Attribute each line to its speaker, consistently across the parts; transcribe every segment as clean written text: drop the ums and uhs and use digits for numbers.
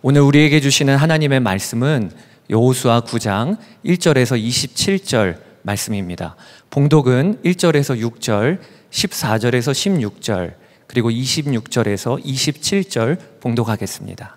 Speaker 1: 오늘 우리에게 주시는 하나님의 말씀은 여호수아 9장 1절에서 27절 말씀입니다. 봉독은 1절에서 6절, 14절에서 16절, 그리고 26절에서 27절 봉독하겠습니다.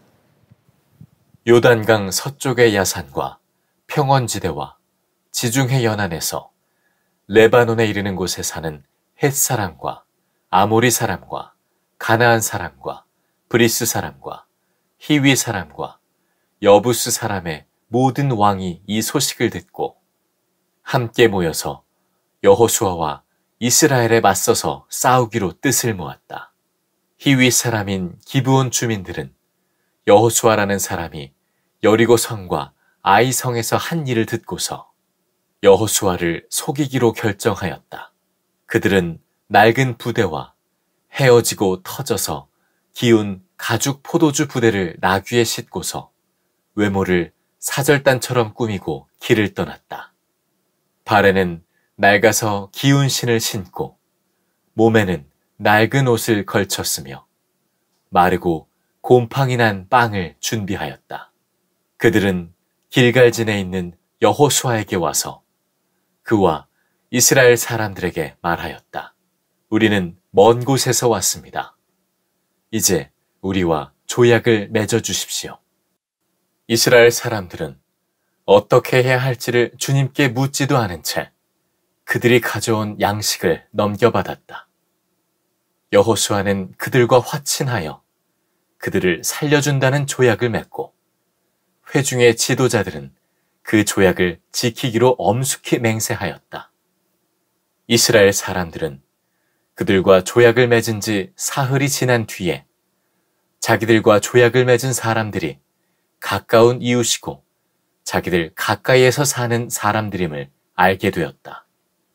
Speaker 2: 요단강 서쪽의 야산과 평원지대와 지중해 연안에서 레바논에 이르는 곳에 사는 헷 사람과 아모리 사람과 가나안 사람과 브리스 사람과 히위 사람과 여부스 사람의 모든 왕이 이 소식을 듣고 함께 모여서 여호수아와 이스라엘에 맞서서 싸우기로 뜻을 모았다. 히위 사람인 기브온 주민들은 여호수아라는 사람이 여리고 성과 아이 성에서 한 일을 듣고서 여호수아를 속이기로 결정하였다. 그들은 낡은 부대와 헤어지고 터져서 기운 가죽 포도주 부대를 나귀에 싣고서 외모를 사절단처럼 꾸미고 길을 떠났다. 발에는 낡아서 기운 신을 신고 몸에는 낡은 옷을 걸쳤으며 마르고 곰팡이 난 빵을 준비하였다. 그들은 길갈진에 있는 여호수아에게 와서 그와 이스라엘 사람들에게 말하였다. 우리는 먼 곳에서 왔습니다. 이제 우리와 조약을 맺어 주십시오. 이스라엘 사람들은 어떻게 해야 할지를 주님께 묻지도 않은 채 그들이 가져온 양식을 넘겨받았다. 여호수아는 그들과 화친하여 그들을 살려준다는 조약을 맺고 회중의 지도자들은 그 조약을 지키기로 엄숙히 맹세하였다. 이스라엘 사람들은 그들과 조약을 맺은 지 사흘이 지난 뒤에 자기들과 조약을 맺은 사람들이 가까운 이웃이고 자기들 가까이에서 사는 사람들임을 알게 되었다.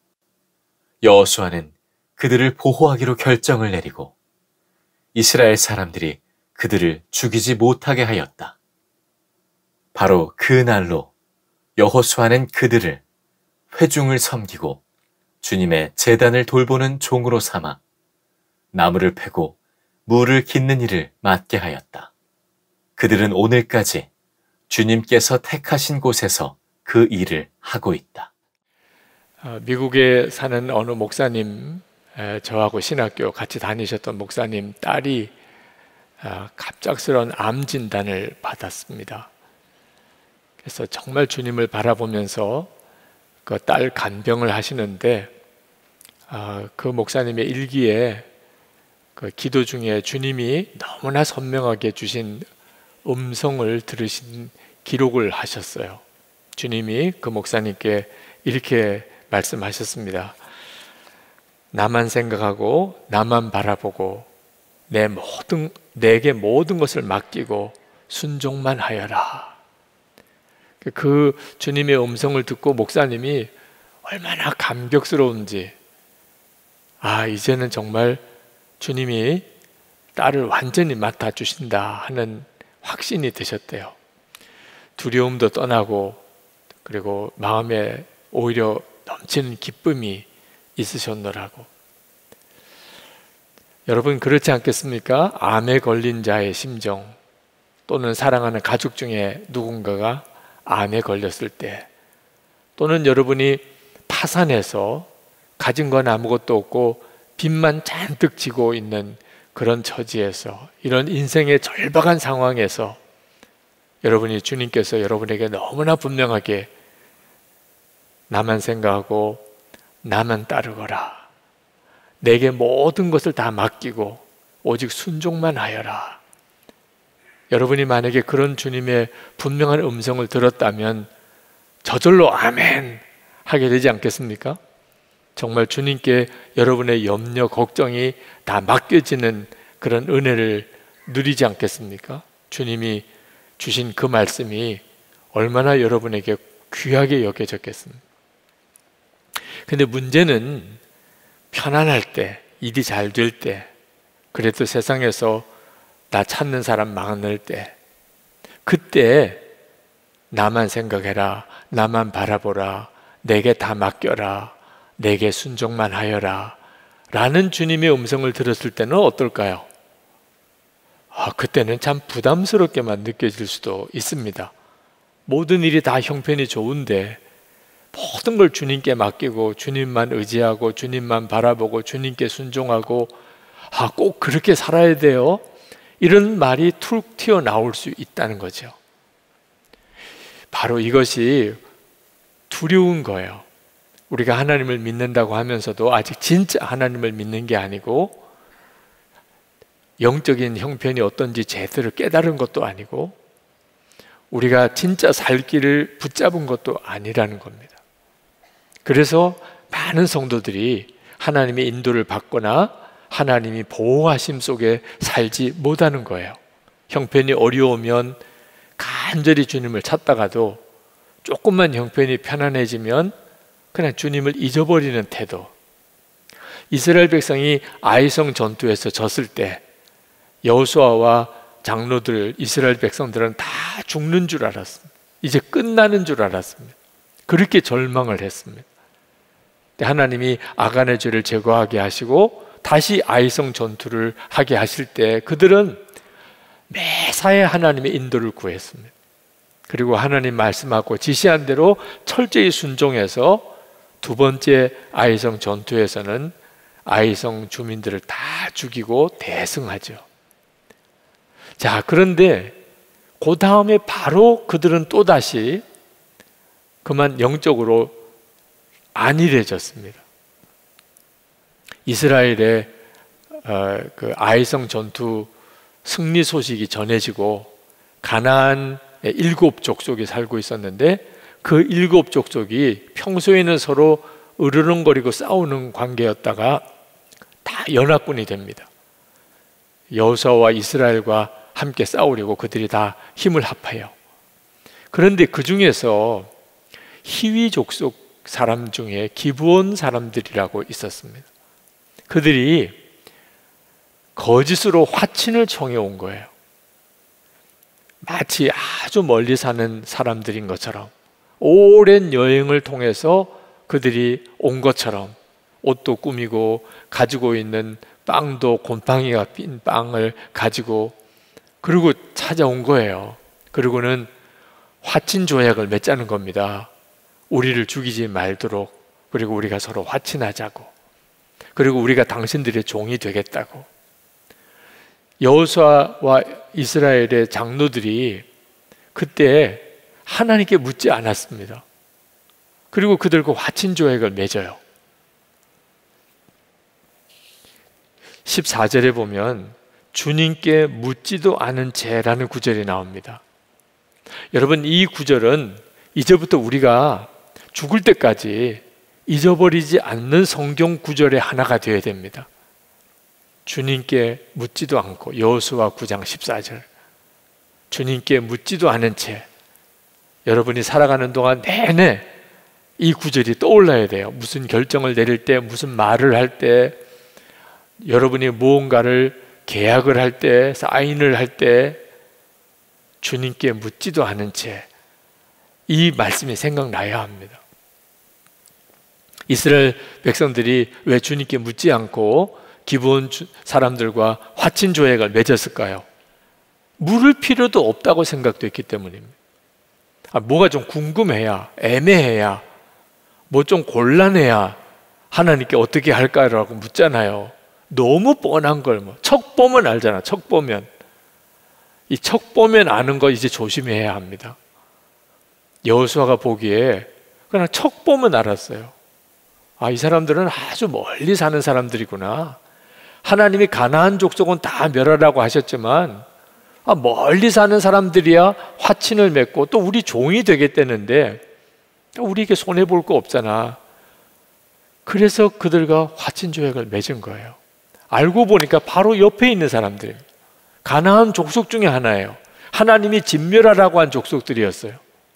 Speaker 2: 여호수아는 그들을 보호하기로 결정을 내리고 이스라엘 사람들이 그들을 죽이지 못하게 하였다. 바로 그 날로 여호수아는 그들을 회중을 섬기고 주님의 제단을 돌보는 종으로 삼아 나무를 패고 물을 깃는 일을 맡게 하였다. 그들은 오늘까지 주님께서 택하신 곳에서 그 일을 하고 있다.
Speaker 3: 미국에 사는 어느 목사님, 저하고 신학교 같이 다니셨던 목사님 딸이 갑작스러운 암 진단을 받았습니다. 그래서 정말 주님을 바라보면서 그 딸 간병을 하시는데 그 목사님의 일기에 그 기도 중에 주님이 너무나 선명하게 주신 음성을 들으신 기록을 하셨어요. 주님이 그 목사님께 이렇게 말씀하셨습니다. 나만 생각하고 나만 바라보고 내게 모든 것을 맡기고 순종만 하여라. 그 주님의 음성을 듣고 목사님이 얼마나 감격스러운지, 이제는 정말 주님이 딸을 완전히 맡아주신다 하는 확신이 드셨대요. 두려움도 떠나고 그리고 마음에 오히려 넘치는 기쁨이 있으셨노라고. 여러분 그렇지 않겠습니까? 암에 걸린 자의 심정, 또는 사랑하는 가족 중에 누군가가 암에 걸렸을 때, 또는 여러분이 파산해서 가진 건 아무것도 없고 빚만 잔뜩 지고 있는 그런 처지에서, 이런 인생의 절박한 상황에서 여러분이 주님께서 여러분에게 너무나 분명하게 나만 생각하고 나만 따르거라, 내게 모든 것을 다 맡기고 오직 순종만 하여라. 여러분이 만약에 그런 주님의 분명한 음성을 들었다면 저절로 아멘 하게 되지 않겠습니까? 정말 주님께 여러분의 염려, 걱정이 다 맡겨지는 그런 은혜를 누리지 않겠습니까? 주님이 주신 그 말씀이 얼마나 여러분에게 귀하게 여겨졌겠습니까? 근데 문제는 편안할 때, 일이 잘 될 때, 그래도 세상에서 나 찾는 사람 많을 때, 그때 나만 생각해라, 나만 바라보라, 내게 다 맡겨라, 내게 순종만 하여라 라는 주님의 음성을 들었을 때는 어떨까요? 그때는 참 부담스럽게만 느껴질 수도 있습니다. 모든 일이 다 형편이 좋은데 모든 걸 주님께 맡기고 주님만 의지하고 주님만 바라보고 주님께 순종하고 꼭 그렇게 살아야 돼요? 이런 말이 툭 튀어나올 수 있다는 거죠. 바로 이것이 두려운 거예요. 우리가 하나님을 믿는다고 하면서도 아직 진짜 하나님을 믿는 게 아니고 영적인 형편이 어떤지 제대로 깨달은 것도 아니고 우리가 진짜 살 길을 붙잡은 것도 아니라는 겁니다. 그래서 많은 성도들이 하나님의 인도를 받거나 하나님이 보호하심 속에 살지 못하는 거예요. 형편이 어려우면 간절히 주님을 찾다가도 조금만 형편이 편안해지면 그냥 주님을 잊어버리는 태도. 이스라엘 백성이 아이성 전투에서 졌을 때 여호수아와 장로들, 이스라엘 백성들은 다 죽는 줄 알았습니다. 이제 끝나는 줄 알았습니다. 그렇게 절망을 했습니다. 하나님이 아간의 죄를 제거하게 하시고 다시 아이성 전투를 하게 하실 때 그들은 매사에 하나님의 인도를 구했습니다. 그리고 하나님 말씀하고 지시한 대로 철저히 순종해서 두 번째 아이성 전투에서는 아이성 주민들을 다 죽이고 대승하죠. 자, 그런데 그 다음에 바로 그들은 또다시 그만 영적으로 안일해졌습니다. 이스라엘의 그 아이성 전투 승리 소식이 전해지고 가나안 7 족속이 살고 있었는데 그 7 족속이 평소에는 서로 으르렁거리고 싸우는 관계였다가 다 연합군이 됩니다. 여호수아와 이스라엘과 함께 싸우려고 그들이 다 힘을 합해요. 그런데 그 중에서 히위 족속 사람 중에 기브온 사람들이라고 있었습니다. 그들이 거짓으로 화친을 청해 온 거예요. 마치 아주 멀리 사는 사람들인 것처럼 오랜 여행을 통해서 그들이 온 것처럼 옷도 꾸미고 가지고 있는 빵도 곰팡이가 핀 빵을 가지고 그리고 찾아온 거예요. 그리고는 화친 조약을 맺자는 겁니다. 우리를 죽이지 말도록, 그리고 우리가 서로 화친하자고, 그리고 우리가 당신들의 종이 되겠다고. 여호수아와 이스라엘의 장로들이 그때 하나님께 묻지 않았습니다. 그리고 그들과 화친 조약을 맺어요. 14절에 보면 주님께 묻지도 않은 죄라는 구절이 나옵니다. 여러분, 이 구절은 이제부터 우리가 죽을 때까지 잊어버리지 않는 성경 구절의 하나가 되어야 됩니다. 주님께 묻지도 않고, 여호수아 9장 14절, 주님께 묻지도 않은 채 여러분이 살아가는 동안 내내 이 구절이 떠올라야 돼요. 무슨 결정을 내릴 때, 무슨 말을 할 때, 여러분이 무언가를 계약을 할 때, 사인을 할 때 주님께 묻지도 않은 채 이 말씀이 생각나야 합니다. 이스라엘 백성들이 왜 주님께 묻지 않고 기브온 사람들과 화친 조약을 맺었을까요? 물을 필요도 없다고 생각됐기 때문입니다. 뭐가 좀 궁금해야, 애매해야, 뭐 좀 곤란해야 하나님께 어떻게 할까라고 묻잖아요. 너무 뻔한 걸 척 보면 알잖아. 척 보면. 이 척 보면 아는 거 이제 조심해야 합니다. 여호수아가 보기에 그냥 척 보면 알았어요. 이 사람들은 아주 멀리 사는 사람들이구나. 하나님이 가나안 족속은 다 멸하라고 하셨지만 멀리 사는 사람들이야 화친을 맺고 또 우리 종이 되겠다는데 우리에게 손해볼 거 없잖아. 그래서 그들과 화친 조약을 맺은 거예요. 알고 보니까 바로 옆에 있는 사람들입니다. 가나안 족속 중에 하나예요. 하나님이 진멸하라고 한 족속들이었어요.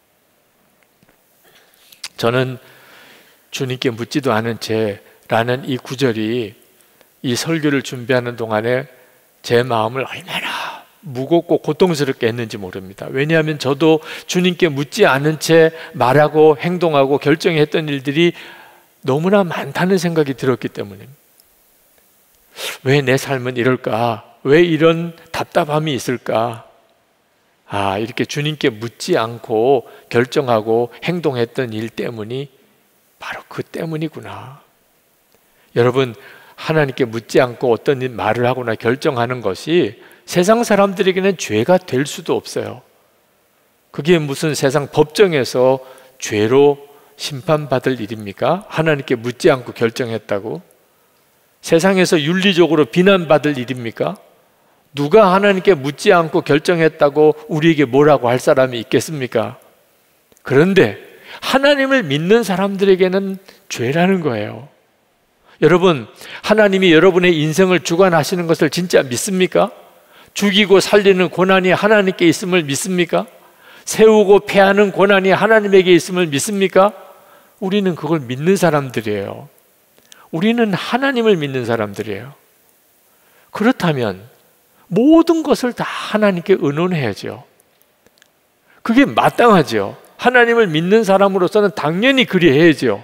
Speaker 3: 저는 주님께 묻지도 않은 채라는 이 구절이 이 설교를 준비하는 동안에 제 마음을 얼마나 무겁고 고통스럽게 했는지 모릅니다. 왜냐하면 저도 주님께 묻지 않은 채 말하고 행동하고 결정했던 일들이 너무나 많다는 생각이 들었기 때문입니다. 왜 내 삶은 이럴까? 왜 이런 답답함이 있을까? 이렇게 주님께 묻지 않고 결정하고 행동했던 일 때문이 바로 그 때문이구나. 여러분, 하나님께 묻지 않고 어떤 말을 하거나 결정하는 것이 세상 사람들에게는 죄가 될 수도 없어요. 그게 무슨 세상 법정에서 죄로 심판받을 일입니까? 하나님께 묻지 않고 결정했다고? 세상에서 윤리적으로 비난받을 일입니까? 누가 하나님께 묻지 않고 결정했다고 우리에게 뭐라고 할 사람이 있겠습니까? 그런데 하나님을 믿는 사람들에게는 죄라는 거예요. 여러분, 하나님이 여러분의 인생을 주관하시는 것을 진짜 믿습니까? 죽이고 살리는 권한이 하나님께 있음을 믿습니까? 세우고 패하는 권한이 하나님에게 있음을 믿습니까? 우리는 그걸 믿는 사람들이에요. 우리는 하나님을 믿는 사람들이에요. 그렇다면 모든 것을 다 하나님께 의논해야죠. 그게 마땅하죠. 하나님을 믿는 사람으로서는 당연히 그리해야죠.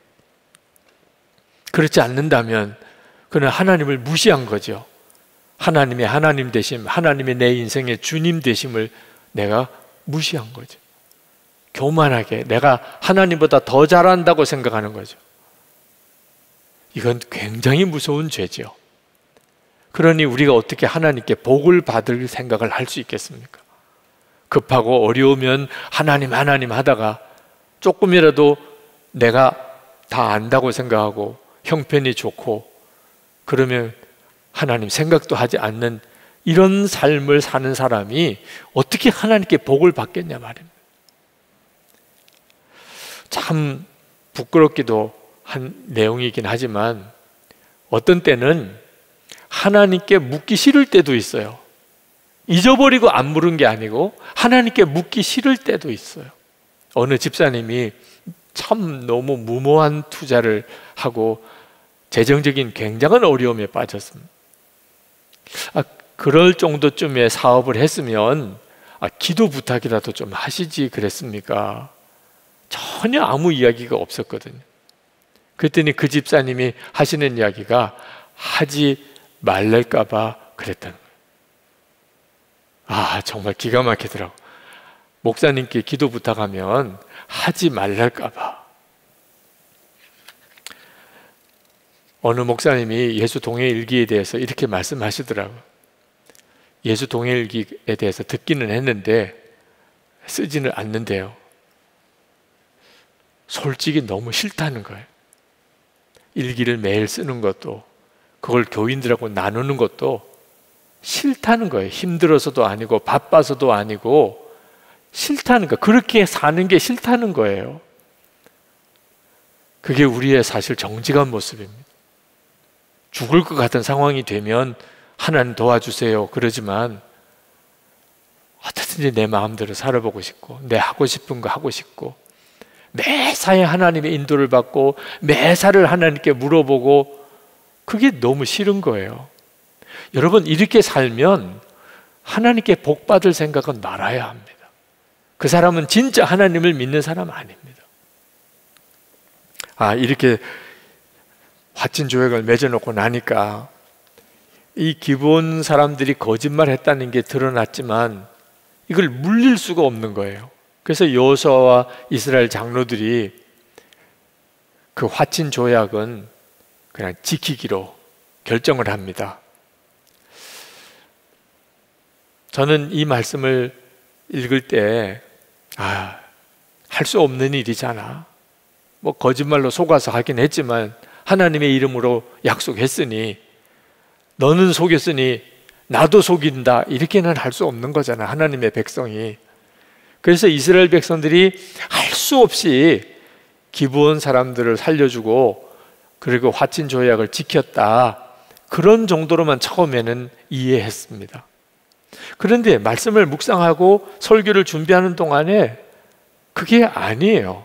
Speaker 3: 그렇지 않는다면 그는 하나님을 무시한 거죠. 하나님의 하나님 되심, 하나님의 내 인생의 주님 되심을 내가 무시한 거죠. 교만하게 내가 하나님보다 더 잘한다고 생각하는 거죠. 이건 굉장히 무서운 죄죠. 그러니 우리가 어떻게 하나님께 복을 받을 생각을 할 수 있겠습니까? 급하고 어려우면 하나님 하다가 조금이라도 내가 다 안다고 생각하고 형편이 좋고 그러면 하나님 생각도 하지 않는 이런 삶을 사는 사람이 어떻게 하나님께 복을 받겠냐 말입니다. 참 부끄럽기도 한 내용이긴 하지만 어떤 때는 하나님께 묻기 싫을 때도 있어요. 잊어버리고 안 물은 게 아니고 하나님께 묻기 싫을 때도 있어요. 어느 집사님이 참 너무 무모한 투자를 하고 재정적인 굉장한 어려움에 빠졌습니다. 그럴 정도쯤의 사업을 했으면 기도 부탁이라도 좀 하시지 그랬습니까? 전혀 아무 이야기가 없었거든요. 그랬더니 그 집사님이 하시는 이야기가 하지 말랄까 봐 그랬다는 거예요. 정말 기가 막히더라고. 목사님께 기도 부탁하면 하지 말랄까 봐. 어느 목사님이 예수 동해일기에 대해서 이렇게 말씀하시더라고요. 예수 동해일기에 대해서 듣기는 했는데 쓰지는 않는데요. 솔직히 너무 싫다는 거예요. 일기를 매일 쓰는 것도 그걸 교인들하고 나누는 것도 싫다는 거예요. 힘들어서도 아니고 바빠서도 아니고 싫다는 거예요. 그렇게 사는 게 싫다는 거예요. 그게 우리의 사실 정직한 모습입니다. 죽을 것 같은 상황이 되면 하나님 도와주세요 그러지만 어떻든지 내 마음대로 살아보고 싶고 내 하고 싶은 거 하고 싶고 매사에 하나님의 인도를 받고 매사를 하나님께 물어보고 그게 너무 싫은 거예요. 여러분, 이렇게 살면 하나님께 복 받을 생각은 말아야 합니다. 그 사람은 진짜 하나님을 믿는 사람 아닙니다. 이렇게 화친 조약을 맺어놓고 나니까 이 기브온 사람들이 거짓말 했다는 게 드러났지만 이걸 물릴 수가 없는 거예요. 그래서 여호수아와 이스라엘 장로들이 그 화친 조약은 그냥 지키기로 결정을 합니다. 저는 이 말씀을 읽을 때 할 수 없는 일이잖아. 뭐 거짓말로 속아서 하긴 했지만 하나님의 이름으로 약속했으니 너는 속였으니 나도 속인다 이렇게는 할 수 없는 거잖아, 하나님의 백성이. 그래서 이스라엘 백성들이 할 수 없이 기브온 사람들을 살려주고 그리고 화친 조약을 지켰다, 그런 정도로만 처음에는 이해했습니다. 그런데 말씀을 묵상하고 설교를 준비하는 동안에 그게 아니에요.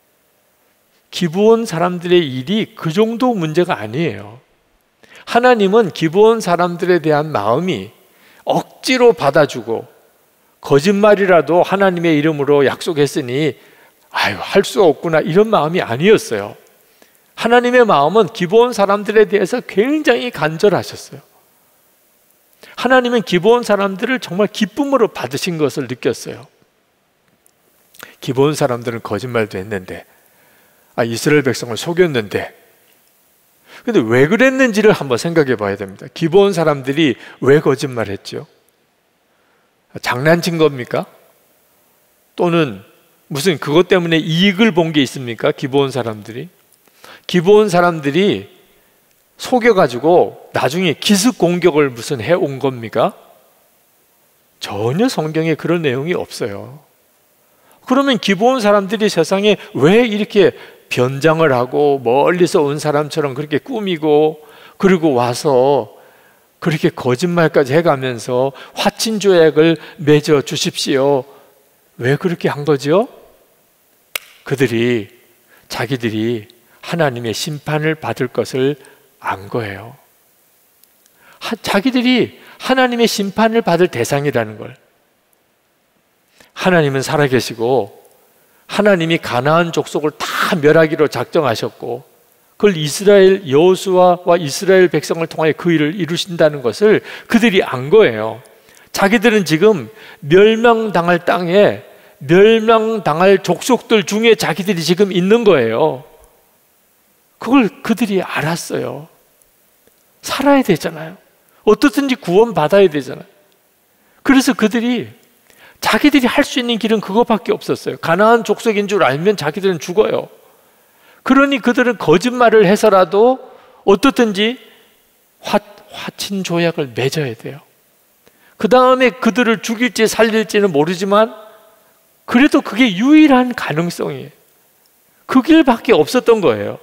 Speaker 3: 기브온 사람들의 일이 그 정도 문제가 아니에요. 하나님은 기브온 사람들에 대한 마음이 억지로 받아주고 거짓말이라도 하나님의 이름으로 약속했으니 할 수 없구나 이런 마음이 아니었어요. 하나님의 마음은 기브온 사람들에 대해서 굉장히 간절하셨어요. 하나님은 기브온 사람들을 정말 기쁨으로 받으신 것을 느꼈어요. 기브온 사람들은 거짓말도 했는데, 이스라엘 백성을 속였는데, 근데 왜 그랬는지를 한번 생각해 봐야 됩니다. 기브온 사람들이 왜 거짓말했죠? 장난친 겁니까? 또는 무슨 그것 때문에 이익을 본 게 있습니까? 기브온 사람들이 속여가지고 나중에 기습 공격을 무슨 해온 겁니까? 전혀 성경에 그런 내용이 없어요. 그러면 기브온 사람들이 세상에 왜 이렇게 변장을 하고 멀리서 온 사람처럼 그렇게 꾸미고, 그리고 와서 그렇게 거짓말까지 해가면서 화친 조약을 맺어 주십시오, 왜 그렇게 한 거죠? 자기들이 하나님의 심판을 받을 것을 안 거예요. 자기들이 하나님의 심판을 받을 대상이라는 걸. 하나님은 살아계시고 하나님이 가나안 족속을 다 멸하기로 작정하셨고, 그걸 이스라엘 여호수아와 이스라엘 백성을 통하여 그 일을 이루신다는 것을 그들이 안 거예요. 자기들은 지금 멸망당할 땅에 멸망당할 족속들 중에 자기들이 지금 있는 거예요. 그걸 그들이 알았어요. 살아야 되잖아요. 어떻든지 구원받아야 되잖아요. 그래서 자기들이 할 수 있는 길은 그거밖에 없었어요. 가나안 족속인 줄 알면 자기들은 죽어요. 그러니 그들은 거짓말을 해서라도 어떻든지 화친 조약을 맺어야 돼요. 그 다음에 그들을 죽일지 살릴지는 모르지만 그래도 그게 유일한 가능성이에요. 그 길밖에 없었던 거예요.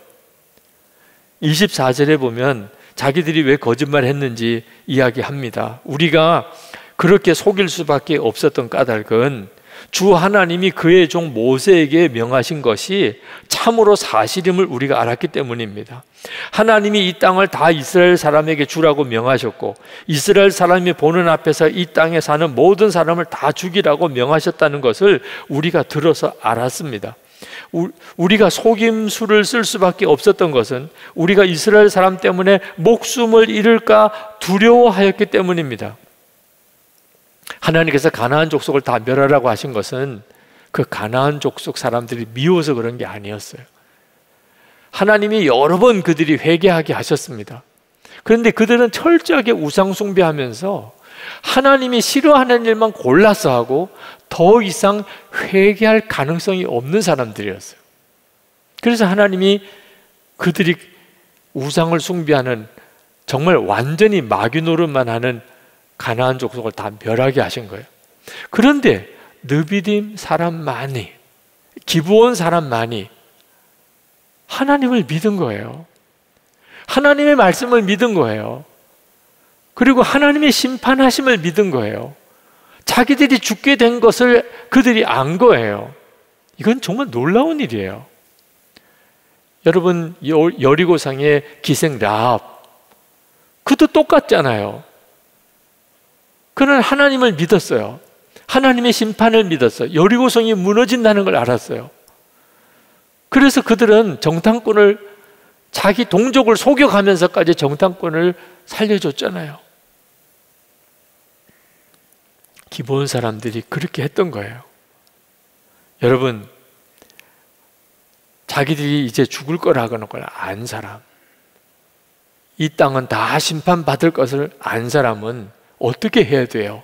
Speaker 3: 24절에 보면 자기들이 왜 거짓말 했는지 이야기합니다. 우리가 그렇게 속일 수밖에 없었던 까닭은 주 하나님이 그의 종 모세에게 명하신 것이 참으로 사실임을 우리가 알았기 때문입니다. 하나님이 이 땅을 다 이스라엘 사람에게 주라고 명하셨고, 이스라엘 사람이 보는 앞에서 이 땅에 사는 모든 사람을 다 죽이라고 명하셨다는 것을 우리가 들어서 알았습니다. 우리가 속임수를 쓸 수밖에 없었던 것은 우리가 이스라엘 사람 때문에 목숨을 잃을까 두려워하였기 때문입니다. 하나님께서 가나안 족속을 다 멸하라고 하신 것은 그 가나안 족속 사람들이 미워서 그런 게 아니었어요. 하나님이 여러 번 그들이 회개하게 하셨습니다. 그런데 그들은 철저하게 우상 숭배하면서 하나님이 싫어하는 일만 골라서 하고 더 이상 회개할 가능성이 없는 사람들이었어요. 그래서 하나님이 그들이 우상을 숭배하는, 정말 완전히 마귀 노릇만 하는 가나안 족속을 다 멸하게 하신 거예요. 그런데 느비딤 사람만이, 기브온 사람만이 하나님을 믿은 거예요. 하나님의 말씀을 믿은 거예요. 그리고 하나님의 심판하심을 믿은 거예요. 자기들이 죽게 된 것을 그들이 안 거예요. 이건 정말 놀라운 일이에요. 여러분, 여리고성의 기생 라합, 그도 똑같잖아요. 그는 하나님을 믿었어요. 하나님의 심판을 믿었어요. 여리고성이 무너진다는 걸 알았어요. 그래서 그들은 정탐꾼을, 자기 동족을 속여가면서까지 정탐꾼을 살려줬잖아요. 기브온 사람들이 그렇게 했던 거예요. 여러분, 자기들이 이제 죽을 거라는 걸 안 사람, 이 땅은 다 심판받을 것을 안 사람은 어떻게 해야 돼요?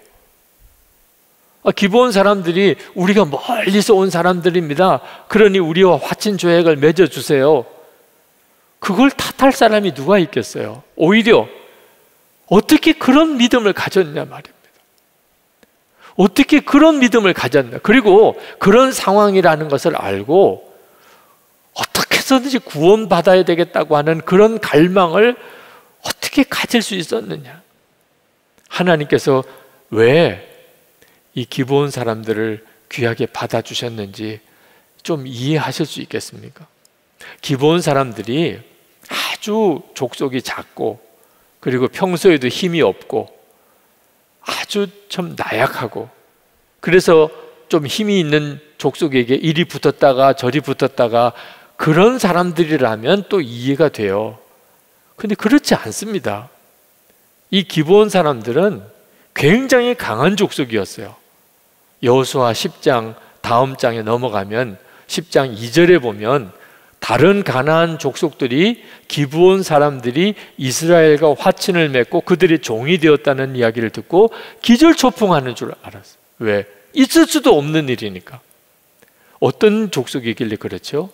Speaker 3: 기브온 사람들이 우리가 멀리서 온 사람들입니다, 그러니 우리와 화친 조약을 맺어주세요, 그걸 탓할 사람이 누가 있겠어요? 오히려 어떻게 그런 믿음을 가졌냐 말입니다. 어떻게 그런 믿음을 가졌나. 그리고 그런 상황이라는 것을 알고 어떻게 해서든지 구원받아야 되겠다고 하는 그런 갈망을 어떻게 가질 수 있었느냐. 하나님께서 왜 이 기브온 사람들을 귀하게 받아주셨는지 좀 이해하실 수 있겠습니까? 기브온 사람들이 아주 족속이 작고, 그리고 평소에도 힘이 없고 아주 좀 나약하고, 그래서 좀 힘이 있는 족속에게 이리 붙었다가 저리 붙었다가 그런 사람들이라면 또 이해가 돼요. 근데 그렇지 않습니다. 이 기브온 사람들은 굉장히 강한 족속이었어요. 여호수아 10장 다음 장에 넘어가면 10장 2절에 보면 다른 가나안 족속들이 기브온 사람들이 이스라엘과 화친을 맺고 그들의 종이 되었다는 이야기를 듣고 기절초풍하는 줄 알았어요. 왜? 있을 수도 없는 일이니까. 어떤 족속이길래 그렇죠?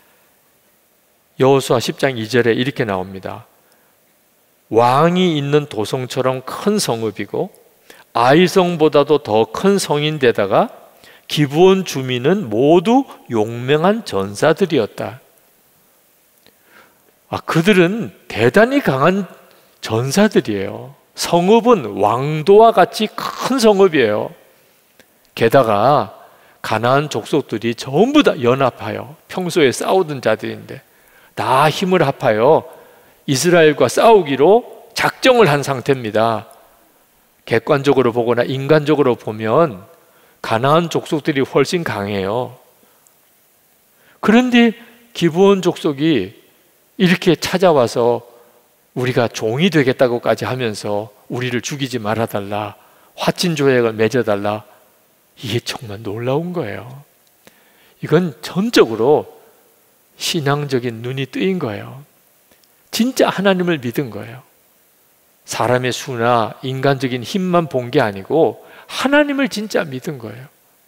Speaker 3: 여호수아 10장 2절에 이렇게 나옵니다. 왕이 있는 도성처럼 큰 성읍이고 아이성보다도 더 큰 성인데다가 기브온 주민은 모두 용맹한 전사들이었다. 그들은 대단히 강한 전사들이에요. 성읍은 왕도와 같이 큰 성읍이에요. 게다가 가나안 족속들이 전부 다 연합하여 평소에 싸우던 자들인데 다 힘을 합하여 이스라엘과 싸우기로 작정을 한 상태입니다. 객관적으로 보거나 인간적으로 보면 가나안 족속들이 훨씬 강해요. 그런데 기브온 족속이 이렇게 찾아와서 우리가 종이 되겠다고까지 하면서 우리를 죽이지 말아달라, 화친 조약을 맺어달라, 이게 정말 놀라운 거예요. 이건 전적으로 신앙적인 눈이 뜨인 거예요. 진짜 하나님을 믿은 거예요. 사람의 수나 인간적인 힘만 본 게 아니고 하나님을 진짜 믿은 거예요.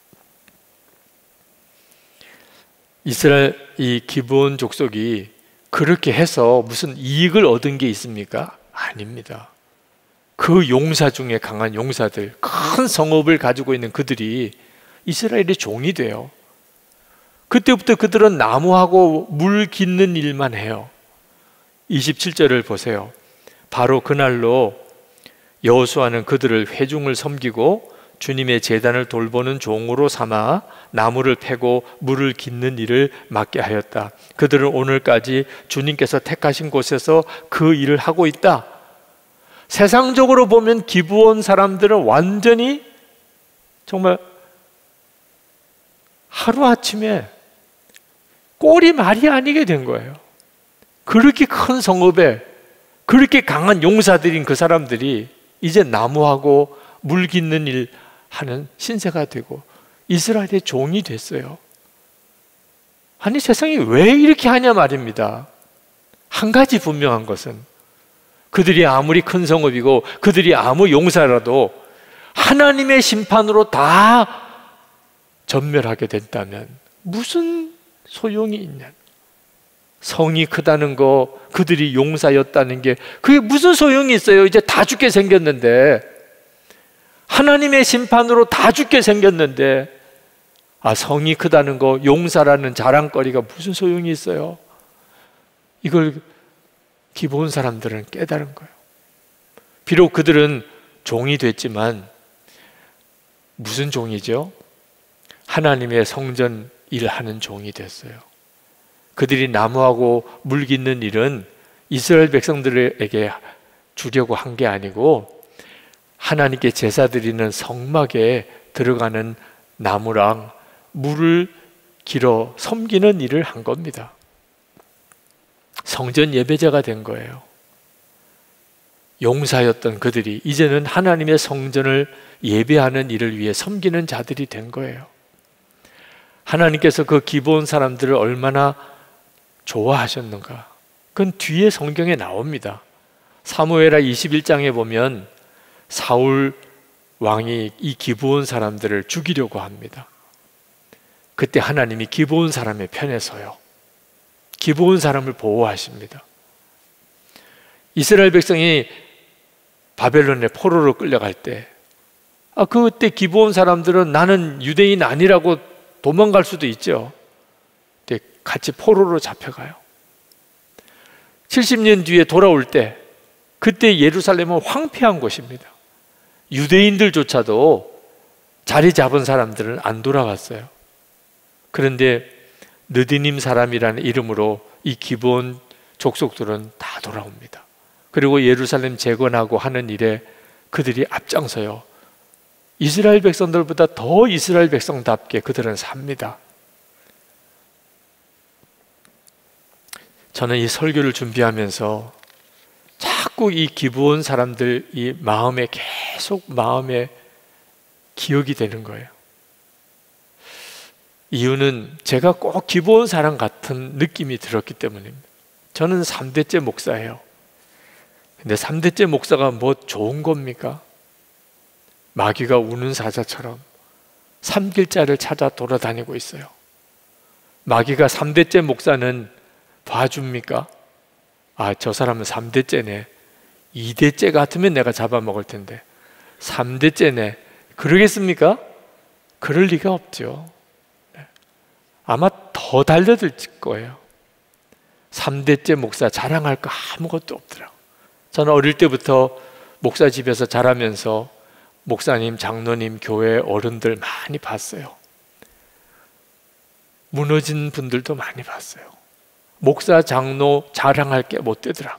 Speaker 3: 이스라엘 이 기브온 족속이 그렇게 해서 무슨 이익을 얻은 게 있습니까? 아닙니다. 그 용사 중에 강한 용사들, 큰 성읍을 가지고 있는 그들이 이스라엘의 종이 돼요. 그때부터 그들은 나무하고 물 깃는 일만 해요. 27절을 보세요. 바로 그날로 여호수아는 그들을 회중을 섬기고 주님의 제단을 돌보는 종으로 삼아 나무를 패고 물을 깃는 일을 맡게 하였다. 그들은 오늘까지 주님께서 택하신 곳에서 그 일을 하고 있다. 세상적으로 보면 기브온 사람들은 완전히 정말 하루아침에 꼴이 말이 아니게 된 거예요. 그렇게 큰 성읍에 그렇게 강한 용사들인 그 사람들이 이제 나무하고 물 깃는 일 하는 신세가 되고 이스라엘의 종이 됐어요. 아니 세상이 왜 이렇게 하냐 말입니다. 한 가지 분명한 것은 그들이 아무리 큰 성읍이고 그들이 아무 용사라도 하나님의 심판으로 다 전멸하게 된다면 무슨 소용이 있냐. 성이 크다는 거, 그들이 용사였다는 게 그게 무슨 소용이 있어요. 이제 다 죽게 생겼는데, 하나님의 심판으로 다 죽게 생겼는데, 성이 크다는 거, 용사라는 자랑거리가 무슨 소용이 있어요. 이걸 기브온 사람들은 깨달은 거예요. 비록 그들은 종이 됐지만 무슨 종이죠? 하나님의 성전 일하는 종이 됐어요. 그들이 나무하고 물 깃는 일은 이스라엘 백성들에게 주려고 한 게 아니고 하나님께 제사 드리는 성막에 들어가는 나무랑 물을 길어 섬기는 일을 한 겁니다. 성전 예배자가 된 거예요. 용사였던 그들이 이제는 하나님의 성전을 예배하는 일을 위해 섬기는 자들이 된 거예요. 하나님께서 그 기브온 사람들을 얼마나 좋아하셨는가? 그건 뒤에 성경에 나옵니다. 사무엘하 21장에 보면 사울 왕이 이 기브온 사람들을 죽이려고 합니다. 그때 하나님이 기브온 사람의 편에 서요. 기브온 사람을 보호하십니다. 이스라엘 백성이 바벨론의 포로로 끌려갈 때 그때 기브온 사람들은 나는 유대인 아니라고 도망갈 수도 있죠. 같이 포로로 잡혀가요. 70년 뒤에 돌아올 때 그때 예루살렘은 황폐한 곳입니다. 유대인들조차도 자리 잡은 사람들은 안 돌아갔어요. 그런데 느디님 사람이라는 이름으로 이 기브온 족속들은 다 돌아옵니다. 그리고 예루살렘 재건하고 하는 일에 그들이 앞장서요. 이스라엘 백성들보다 더 이스라엘 백성답게 그들은 삽니다. 저는 이 설교를 준비하면서 자꾸 이 기브온 사람들 이 마음에 계속 마음에 기억이 되는 거예요. 이유는 제가 꼭 기브온 사람 같은 느낌이 들었기 때문입니다. 저는 3대째 목사예요. 근데 3대째 목사가 뭐 좋은 겁니까? 마귀가 우는 사자처럼 3길자를 찾아 돌아다니고 있어요. 마귀가 3대째 목사는 봐줍니까? 아, 저 사람은 3대째네. 2대째 같으면 내가 잡아먹을 텐데 3대째네. 그러겠습니까? 그럴 리가 없죠. 아마 더 달려들 거예요. 3대째 목사 자랑할 거 아무것도 없더라고요. 저는 어릴 때부터 목사 집에서 자라면서 목사님, 장로님, 교회 어른들 많이 봤어요. 무너진 분들도 많이 봤어요. 목사, 장로 자랑할 게 못 되더라고요.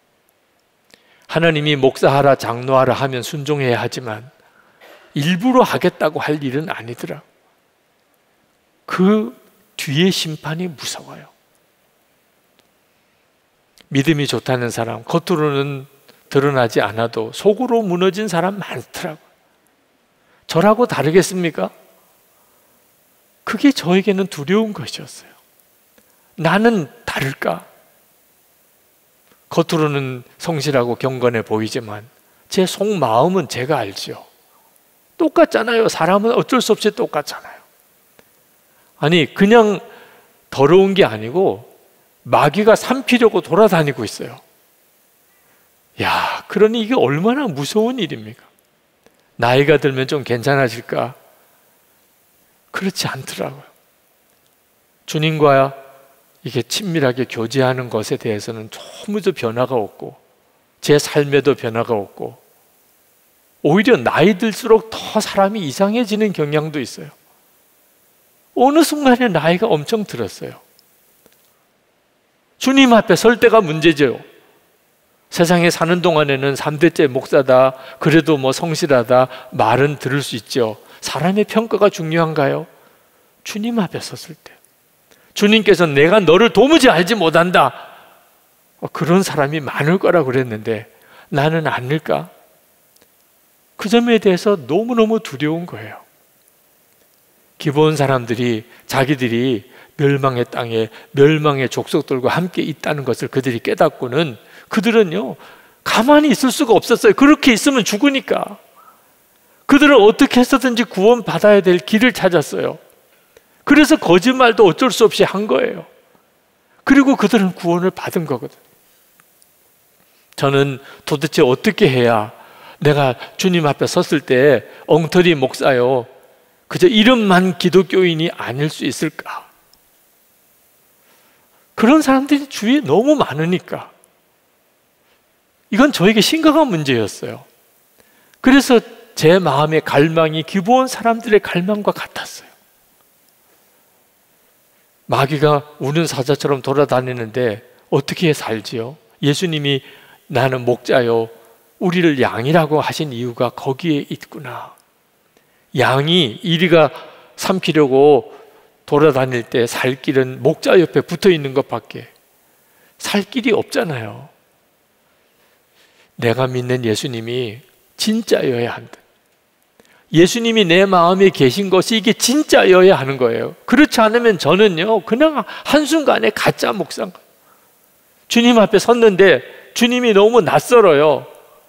Speaker 3: 하나님이 목사하라, 장로하라 하면 순종해야 하지만 일부러 하겠다고 할 일은 아니더라고요. 그 뒤에 심판이 무서워요. 믿음이 좋다는 사람, 겉으로는 드러나지 않아도 속으로 무너진 사람 많더라고요. 저라고 다르겠습니까? 그게 저에게는 두려운 것이었어요. 나는 다를까? 겉으로는 성실하고 경건해 보이지만 제 속마음은 제가 알죠. 똑같잖아요. 사람은 어쩔 수 없이 똑같잖아요. 아니, 그냥 더러운 게 아니고 마귀가 삼키려고 돌아다니고 있어요. 야, 그러니 이게 얼마나 무서운 일입니까? 나이가 들면 좀 괜찮아질까? 그렇지 않더라고요. 주님과 이게 친밀하게 교제하는 것에 대해서는 조금도 변화가 없고 제 삶에도 변화가 없고 오히려 나이 들수록 더 사람이 이상해지는 경향도 있어요. 어느 순간에 나이가 엄청 들었어요. 주님 앞에 설 때가 문제죠. 세상에 사는 동안에는 3대째 목사다, 그래도 뭐 성실하다 말은 들을 수 있죠. 사람의 평가가 중요한가요? 주님 앞에 섰을 때 주님께서 내가 너를 도무지 알지 못한다, 그런 사람이 많을 거라고 그랬는데 나는 아닐까? 그 점에 대해서 너무너무 두려운 거예요. 기브온 사람들이 자기들이 멸망의 땅에 멸망의 족속들과 함께 있다는 것을 그들이 깨닫고는 그들은요 가만히 있을 수가 없었어요. 그렇게 있으면 죽으니까. 그들은 어떻게 해서든지 구원받아야 될 길을 찾았어요. 그래서 거짓말도 어쩔 수 없이 한 거예요. 그리고 그들은 구원을 받은 거거든. 저는 도대체 어떻게 해야 내가 주님 앞에 섰을 때 엉터리 목사요, 그저 이름만 기독교인이 아닐 수 있을까? 그런 사람들이 주위에 너무 많으니까 이건 저에게 심각한 문제였어요. 그래서 제 마음의 갈망이 기브온 사람들의 갈망과 같았어요. 마귀가 우는 사자처럼 돌아다니는데 어떻게 살지요? 예수님이 나는 목자요 우리를 양이라고 하신 이유가 거기에 있구나. 양이 이리가 삼키려고 돌아다닐 때 살 길은 목자 옆에 붙어 있는 것밖에 살 길이 없잖아요. 내가 믿는 예수님이 진짜여야 한다. 예수님이 내 마음에 계신 것이 이게 진짜여야 하는 거예요. 그렇지 않으면 저는요 그냥 한순간에 가짜 목사인 거예요. 주님 앞에 섰는데 주님이 너무 낯설어요.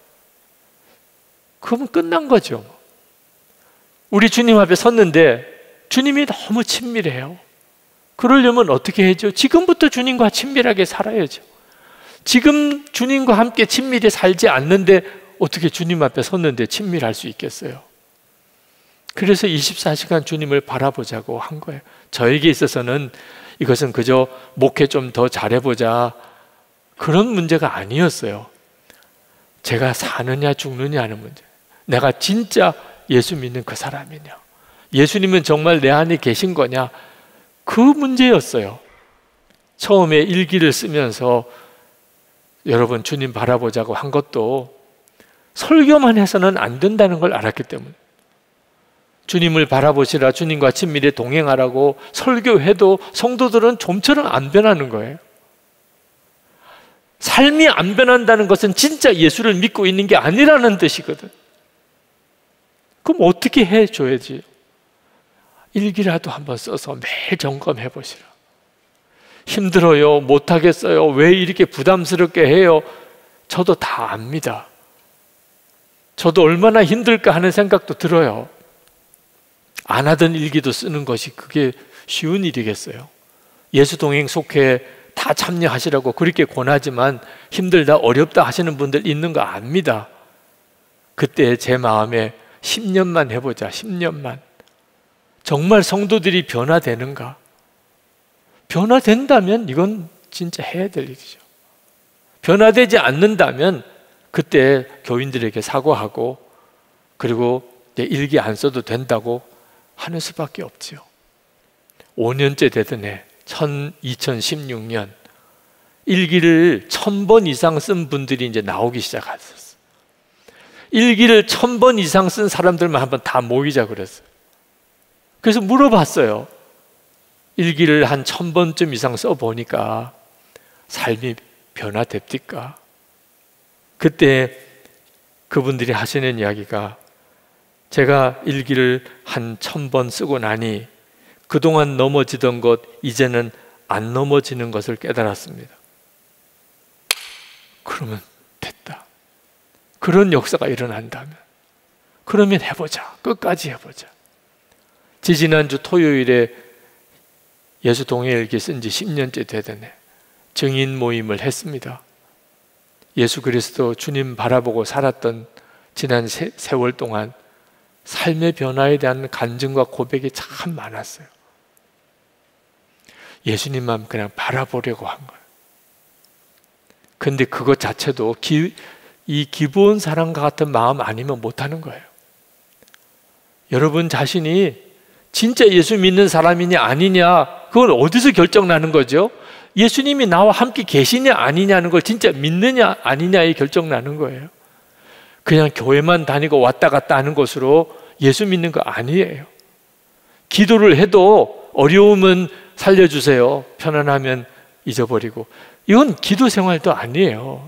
Speaker 3: 그러면 끝난 거죠. 우리 주님 앞에 섰는데 주님이 너무 친밀해요. 그러려면 어떻게 해야죠? 지금부터 주님과 친밀하게 살아야죠. 지금 주님과 함께 친밀히 살지 않는데 어떻게 주님 앞에 섰는데 친밀할 수 있겠어요? 그래서 24시간 주님을 바라보자고 한 거예요. 저에게 있어서는 이것은 그저 목회 좀 더 잘해보자 그런 문제가 아니었어요. 제가 사느냐 죽느냐 하는 문제. 내가 진짜 예수 믿는 그 사람이냐, 예수님은 정말 내 안에 계신 거냐, 그 문제였어요. 처음에 일기를 쓰면서 여러분 주님 바라보자고 한 것도 설교만 해서는 안 된다는 걸 알았기 때문에, 주님을 바라보시라, 주님과 친밀히 동행하라고 설교해도 성도들은 좀처럼 안 변하는 거예요. 삶이 안 변한다는 것은 진짜 예수를 믿고 있는 게 아니라는 뜻이거든. 그럼 어떻게 해줘야지? 일기라도 한번 써서 매일 점검해 보시라. 힘들어요, 못하겠어요, 왜 이렇게 부담스럽게 해요? 저도 다 압니다. 저도 얼마나 힘들까 하는 생각도 들어요. 안 하던 일기도 쓰는 것이 그게 쉬운 일이겠어요? 예수 동행 속회 다 참여하시라고 그렇게 권하지만 힘들다 어렵다 하시는 분들 있는 거 압니다. 그때 제 마음에 10년만 해보자. 10년만 정말 성도들이 변화되는가? 변화된다면 이건 진짜 해야 될 일이죠. 변화되지 않는다면 그때 교인들에게 사과하고 그리고 일기 안 써도 된다고 하는 수밖에 없지요. 5년째 되던 해 2016년 일기를 1000번 이상 쓴 분들이 이제 나오기 시작했었어요. 일기를 1000번 이상 쓴 사람들만 한번 다 모이자 그랬어요. 그래서 물어봤어요. 일기를 한 1000번쯤 이상 써보니까 삶이 변화됩니까? 그때 그분들이 하시는 이야기가 제가 일기를 한 1000번 쓰고 나니 그동안 넘어지던 것 이제는 안 넘어지는 것을 깨달았습니다. 그러면 됐다. 그런 역사가 일어난다면 그러면 해보자. 끝까지 해보자. 지지난주 토요일에 예수 동행일기 쓴 지 10년째 되던 해 증인 모임을 했습니다. 예수 그리스도 주님 바라보고 살았던 지난 세월 동안 삶의 변화에 대한 간증과 고백이 참 많았어요. 예수님만 그냥 바라보려고 한 거예요. 근데 그것 자체도 이 기본 사랑과 같은 마음 아니면 못하는 거예요. 여러분 자신이 진짜 예수 믿는 사람이냐 아니냐 그걸 어디서 결정나는 거죠? 예수님이 나와 함께 계시냐 아니냐는 걸 진짜 믿느냐 아니냐에 결정나는 거예요. 그냥 교회만 다니고 왔다 갔다 하는 것으로 예수 믿는 거 아니에요. 기도를 해도 어려움은 살려주세요. 편안하면 잊어버리고. 이건 기도 생활도 아니에요.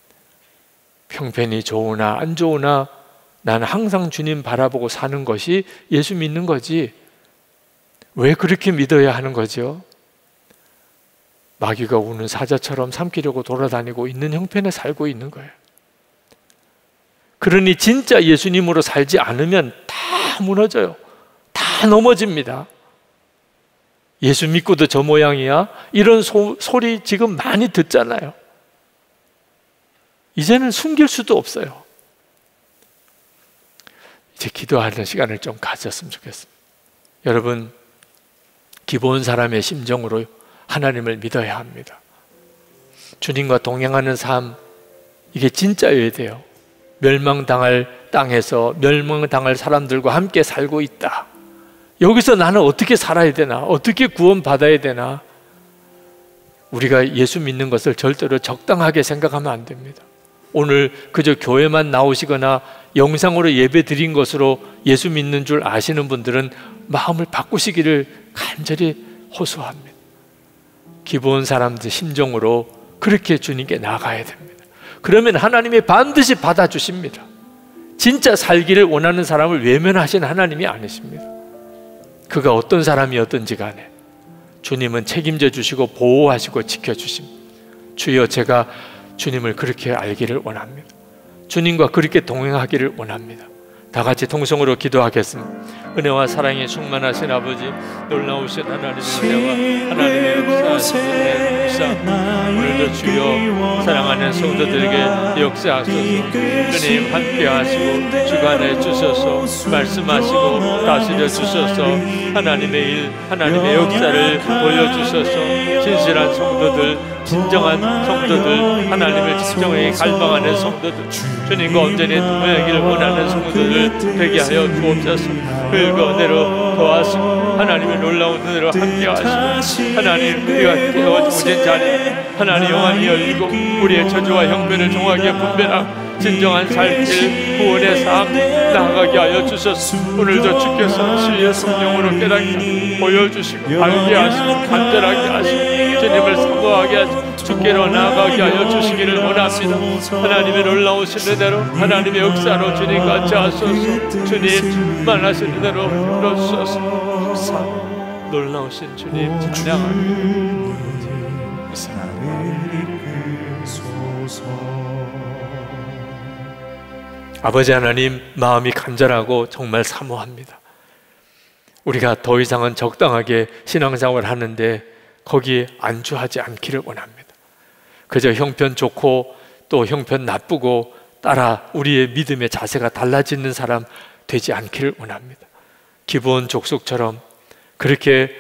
Speaker 3: 형편이 좋으나 안 좋으나 나는 항상 주님 바라보고 사는 것이 예수 믿는 거지. 왜 그렇게 믿어야 하는 거죠? 마귀가 우는 사자처럼 삼키려고 돌아다니고 있는 형편에 살고 있는 거예요. 그러니 진짜 예수님으로 살지 않으면 다 무너져요. 다 넘어집니다. 예수 믿고도 저 모양이야? 이런 소리 지금 많이 듣잖아요. 이제는 숨길 수도 없어요. 이제 기도하는 시간을 좀 가졌으면 좋겠습니다. 여러분, 기본 사람의 심정으로 하나님을 믿어야 합니다. 주님과 동행하는 삶, 이게 진짜여야 돼요. 멸망당할 땅에서 멸망당할 사람들과 함께 살고 있다. 여기서 나는 어떻게 살아야 되나? 어떻게 구원받아야 되나? 우리가 예수 믿는 것을 절대로 적당하게 생각하면 안 됩니다. 오늘 그저 교회만 나오시거나 영상으로 예배 드린 것으로 예수 믿는 줄 아시는 분들은 마음을 바꾸시기를 간절히 호소합니다. 기본 사람들 심정으로 그렇게 주님께 나가야 됩니다. 그러면 하나님이 반드시 받아주십니다. 진짜 살기를 원하는 사람을 외면하시는 하나님이 아니십니다. 그가 어떤 사람이었든지 간에 주님은 책임져 주시고 보호하시고 지켜주십니다. 주여, 제가 주님을 그렇게 알기를 원합니다. 주님과 그렇게 동행하기를 원합니다. 다 같이 통성으로 기도하겠습니다. 은혜와 사랑이 충만하신 아버지, 놀라우신 하나님의 은혜와 하나님의 역사, 오늘도 주여 사랑하는 성도들에게 역사하소서. 주님 함께 하시고 주관해 주소서. 말씀하시고 다스려 주소서. 하나님의 일, 하나님의 역사를 보여주소서. 진실한 성도들, 진정한 성도들, 하나님을 진정하게 갈망하는 성도들, 주님과 온전히 동행하기를 원하는 성도들 되게 하여 주옵소서. 그리고 은혜로 도와주시고 하나님의 놀라운 은혜로 함께 하시고 하나님 우리가 깨어진 자리 하나님 영안이 열리고 우리의 저주와 형편을 정확하게 분별하고 진정한 살길 구원의 삶 나아가게 하여 주셔서 오늘도 주께서 주의 성령으로 깨닫게 보여주시고 알게 하시고 간절하게 하시고 주님을 사모하게 하시고 주께로 나아가게 하여 주시기를 원합니다. 하나님의 놀라우신 은혜로 하나님의 역사로 주님 같이 하소서. 주님만 하시는 대로 이루어주소서. 놀라우신 주님 찬양합니다. 아버지 하나님, 마음이 간절하고 정말 사모합니다. 우리가 더 이상은 적당하게 신앙생활을 하는데 거기에 안주하지 않기를 원합니다. 그저 형편 좋고 또 형편 나쁘고 따라 우리의 믿음의 자세가 달라지는 사람 되지 않기를 원합니다. 기브온 족속처럼 그렇게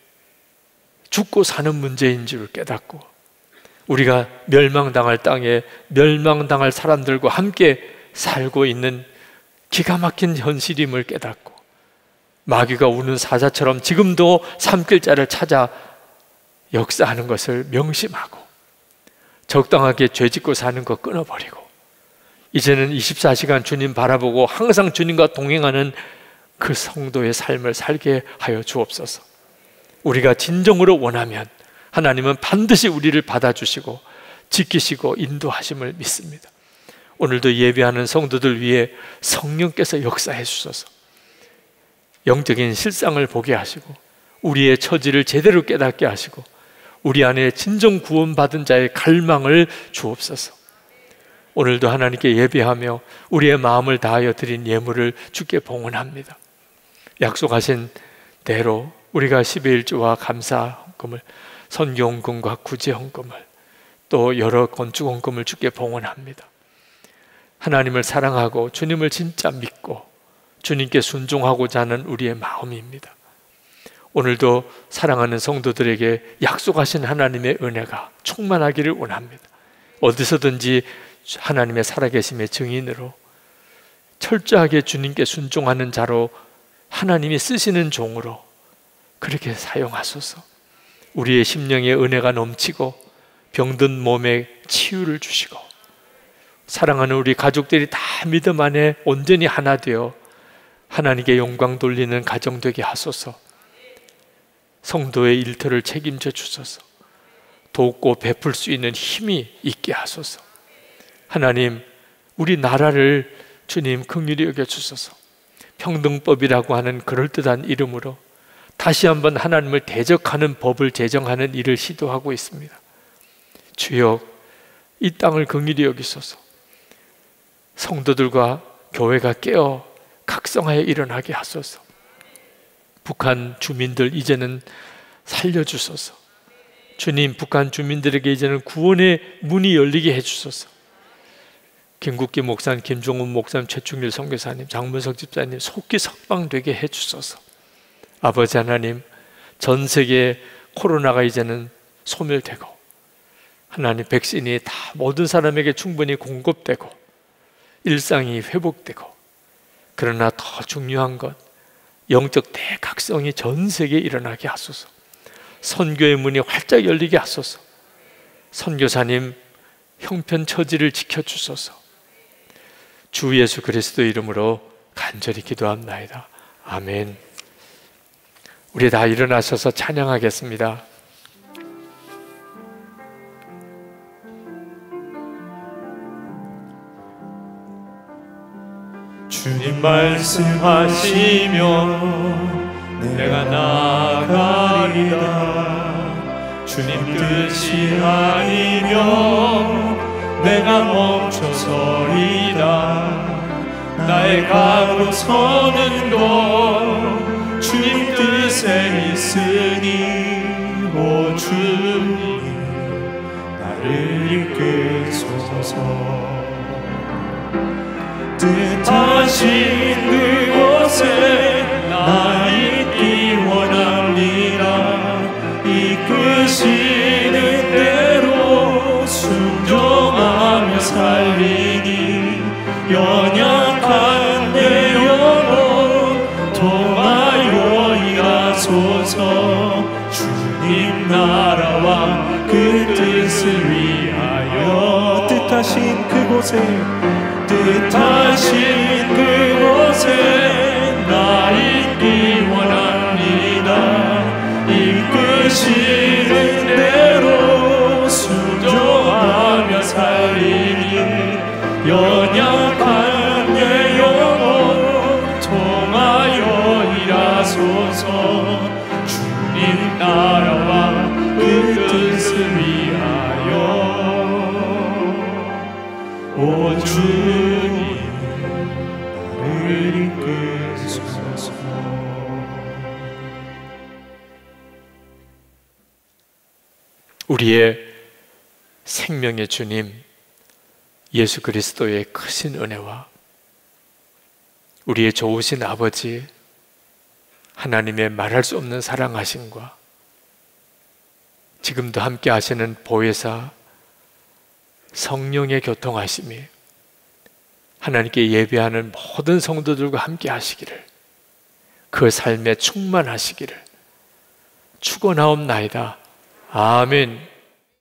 Speaker 3: 죽고 사는 문제인 줄 깨닫고 우리가 멸망당할 땅에 멸망당할 사람들과 함께 살고 있는 기가 막힌 현실임을 깨닫고 마귀가 우는 사자처럼 지금도 산길자를 찾아 역사하는 것을 명심하고 적당하게 죄짓고 사는 거 끊어버리고 이제는 24시간 주님 바라보고 항상 주님과 동행하는 그 성도의 삶을 살게 하여 주옵소서. 우리가 진정으로 원하면 하나님은 반드시 우리를 받아주시고 지키시고 인도하심을 믿습니다. 오늘도 예배하는 성도들 위해 성령께서 역사해 주셔서 영적인 실상을 보게 하시고 우리의 처지를 제대로 깨닫게 하시고 우리 안에 진정 구원받은 자의 갈망을 주옵소서. 오늘도 하나님께 예배하며 우리의 마음을 다하여 드린 예물을 주께 봉헌합니다. 약속하신 대로 우리가 11조와 감사헌금을 선교헌금과 구제헌금을 또 여러 건축헌금을 주께 봉헌합니다. 하나님을 사랑하고 주님을 진짜 믿고 주님께 순종하고자 하는 우리의 마음입니다. 오늘도 사랑하는 성도들에게 약속하신 하나님의 은혜가 충만하기를 원합니다. 어디서든지 하나님의 살아계심의 증인으로 철저하게 주님께 순종하는 자로 하나님이 쓰시는 종으로 그렇게 사용하소서. 우리의 심령에 은혜가 넘치고 병든 몸에 치유를 주시고 사랑하는 우리 가족들이 다 믿음 안에 온전히 하나 되어 하나님께 영광 돌리는 가정 되게 하소서. 성도의 일터를 책임져 주소서. 돕고 베풀 수 있는 힘이 있게 하소서. 하나님, 우리 나라를 주님 긍휼히 여겨 주소서. 평등법이라고 하는 그럴듯한 이름으로 다시 한번 하나님을 대적하는 법을 제정하는 일을 시도하고 있습니다. 주여, 이 땅을 긍휼히 여기소서. 성도들과 교회가 깨어 각성하여 일어나게 하소서. 북한 주민들 이제는 살려주소서. 주님, 북한 주민들에게 이제는 구원의 문이 열리게 해주소서. 김국기 목사님, 김종훈 목사님, 최충일 선교사님, 장문석 집사님 속히 석방되게 해주소서. 아버지 하나님, 전 세계에 코로나가 이제는 소멸되고 하나님 백신이 다 모든 사람에게 충분히 공급되고 일상이 회복되고, 그러나 더 중요한 것 영적 대각성이 전 세계에 일어나게 하소서. 선교의 문이 활짝 열리게 하소서. 선교사님 형편처지를 지켜주소서. 주 예수 그리스도 이름으로 간절히 기도합나이다. 아멘. 우리 다 일어나셔서 찬양하겠습니다. 주님 말씀하시면 내가 나아가리라. 주님 뜻이 아니면 내가 멈춰서리다. 나의 각오로 서는 것 주님 뜻에 있으니 오 주님 나를 이끄소서. 뜻하신 그곳에 나 있기 원합니다. 이끄시는 대로 순종하며 살리니 연약한 내 영혼 통하여 일하소서. 주님 나라와 그 뜻을 위하여 뜻하신 그곳에 곳에 뜻하신 그곳에 나 있기 원합니다. 이끄시는 대로 순종하며 살리니 연약한 내 영혼 통하여 일하소서. 주님 나라와 그 뜻을 위하여 오 주님 나를 이끄소서. 우리의 생명의 주님 예수 그리스도의 크신 은혜와 우리의 좋으신 아버지 하나님의 말할 수 없는 사랑하심과 지금도 함께 하시는 보혜사 성령의 교통하심이 하나님께 예배하는 모든 성도들과 함께 하시기를, 그 삶에 충만하시기를 축원하옵나이다. 아멘.